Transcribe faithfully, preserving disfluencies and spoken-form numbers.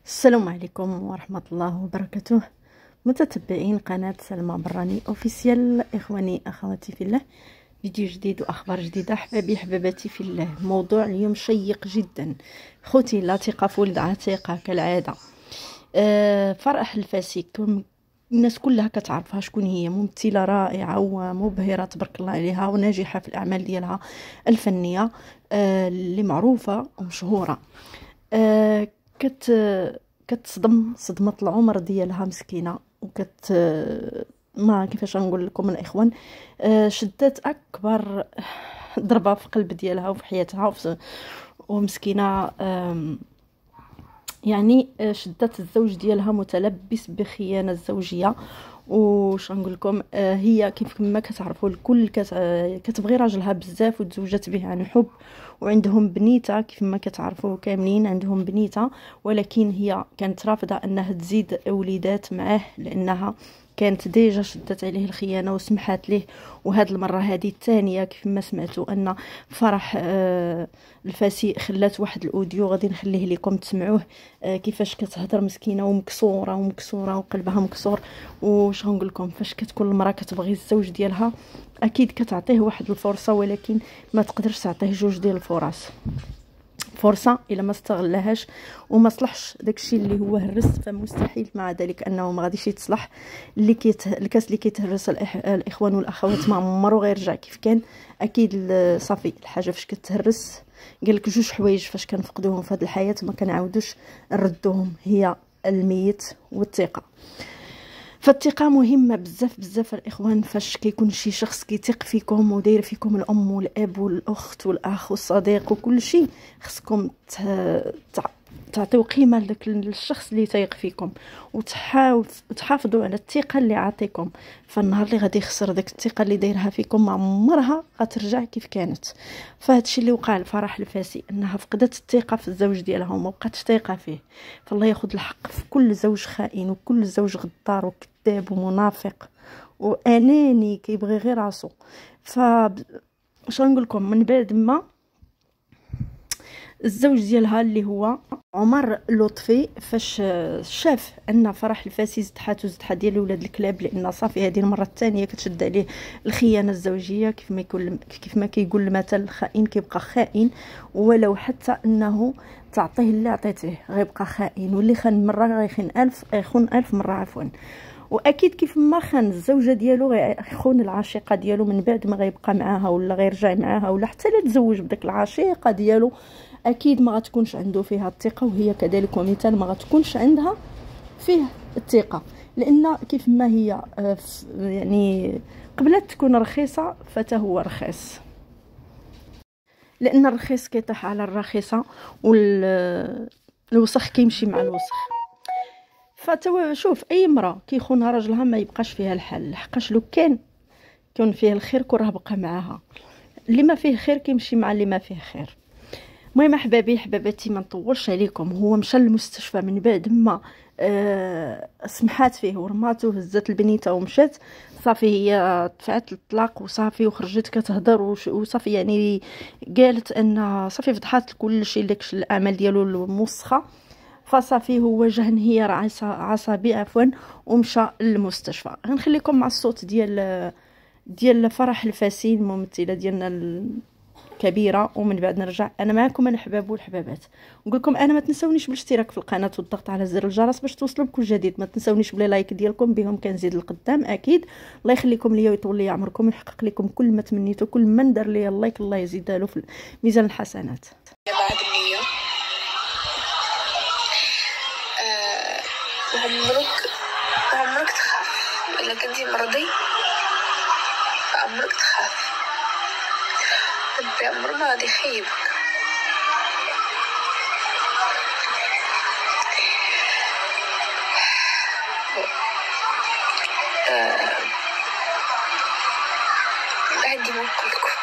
السلام عليكم ورحمة الله وبركاته. متتبعين قناة سلمى براني اوفيسيال، اخواني اخواتي في الله، فيديو جديد واخبار جديده. احبابي حباباتي في الله، موضوع اليوم شيق جدا. خوتي لا ثقه في ولد عتيقه كالعاده. أه فرح الفاسي الناس كلها كتعرفها شكون هي، ممثله رائعه ومبهره تبارك الله عليها وناجحه في الاعمال ديالها الفنيه، أه اللي معروفه ومشهوره. أه كت كتصدم صدمه العمر ديالها مسكينه، وكت ما كيفاش نقول لكم الاخوان، شدات اكبر ضربه في قلب ديالها وفي حياتها، ومسكينه يعني شدات الزوج ديالها متلبس بخيانه الزوجيه. وش نقول لكم، هي كيف ما كتعرفوا الكل كتبغي راجلها بزاف وتزوجت به عن حب، وعندهم بنيته كيف ما كتعرفوا كاملين عندهم بنيته، ولكن هي كانت رافضه انها تزيد وليدات معاه لانها كانت ديجا شدت عليه الخيانه وسمحات له. وهاد المره هذه الثانيه كيف ما سمعتوا ان فرح آه الفاسي خلات واحد الاوديو غادي نخليه لكم تسمعوه، آه كيفاش كتهضر مسكينه ومكسوره ومكسوره وقلبها مكسور. وش نقول لكم، فاش كتكون المراه كتبغي الزوج ديالها اكيد كتعطيه واحد الفرصه، ولكن ما تقدرش تعطيه جوج ديال الفرص. فرصه الا ما استغلهاش وما صلحش داكشي اللي هو هرس، فمستحيل مع ذلك انه ما غاديش يتصلح. اللي كيت الكاس اللي كيتهرس الإح... الاخوان والاخوات ما عمرو غيرجع كيف كان. اكيد صافي الحاجه فاش كتهرس، قال لك جوج حوايج فاش كنفقدوهم في هذه الحياه ما كنعاودوش نردوهم، هي الميت والثقه. فالثقه مهمه بزاف بزاف الاخوان. فاش كيكون شي شخص كيثيق فيكم وداير فيكم الام والاب والاخت والاخ والصديق وكل شيء، خصكم تعطيو قيمه لذاك الشخص اللي تايق فيكم، وتحافظوا على الثقه اللي عطيكم. فالنهار اللي غادي يخسر داك الثقه اللي دايرها فيكم ما عمرها غترجع كيف كانت. فهادشي اللي وقع لفرح الفاسي، انها فقدت الثقه في الزوج ديالها وما بقاتش تايقه فيه. فالله ياخذ الحق في كل زوج خائن وكل زوج غدار وكذاب ومنافق واناني كيبغي غير راسو. ف واش نقول لكم، من بعد ما الزوج ديالها اللي هو عمر لطفي فاش شاف ان فرح الفاسي زدحات وزدحات ديال ولاد الكلاب، لان صافي هذه المره الثانيه كتشد عليه الخيانه الزوجيه. كيف ما يقول كيف ما كيقول المثل، الخائن كيبقى خائن ولو حتى انه تعطيه اللي عطيتيه غيبقى خائن، واللي خان مره غيخون الف غيخون الف مره عفوا. واكيد كيف ما خان الزوجه ديالو غيخون العشيقه ديالو من بعد ما غيبقى معاها ولا غيرجع معاها ولا حتى لا تزوج بداك العشيقه ديالو، اكيد ما غتكونش عنده فيها الثقه، وهي كذلك ومثال ما غتكونش عندها فيه الثقه. لان كيف ما هي يعني قبلت تكون رخيصه فتا هو رخيص، لان الرخيص كيطيح على الرخيصه والوسخ كيمشي مع الوسخ. فتوا شوف، اي امراه كيخونها راجلها ما يبقاش فيها الحل، لحقاش لو كان كون فيه الخير كون راه بقى معاها. اللي ما فيه خير كيمشي مع اللي ما فيه خير. المهم احبابي حباباتي ما نطولش عليكم، هو مشى للمستشفى من بعد ما آه سمحات فيه ورماتو، هزت البنيته ومشات. صافي هي دفعت الطلاق وصافي وخرجت كتهضر وصافي، يعني قالت ان صافي فضحات كل شيء داكشي الاعمال ديالو الموسخه. فصافي هو جا انهيار عصبي عفوا ومشى للمستشفى. غنخليكم مع الصوت ديال ديال فرح الفاسي الممثله ديالنا كبيره، ومن بعد نرجع انا معكم الحباب والحبابات. نقول لكم انا ما تنسونيش بالاشتراك في القناه والضغط على زر الجرس باش توصلوا بكل جديد. ما تنسونيش بلي لايك ديالكم بهم كنزيد القدام اكيد. الله يخليكم ليا ويطول لي عمركم ويحقق لكم كل ما تمنيتوا. كل من دار لي اللايك الله يزيد له في ميزان الحسنات. بعد النية آه وعمرك وعمرك تخاف الا كنتي مرضي، عمرك تخاف ربي عمره ما غادي يخيبك. آه عندي ما نقول لكم،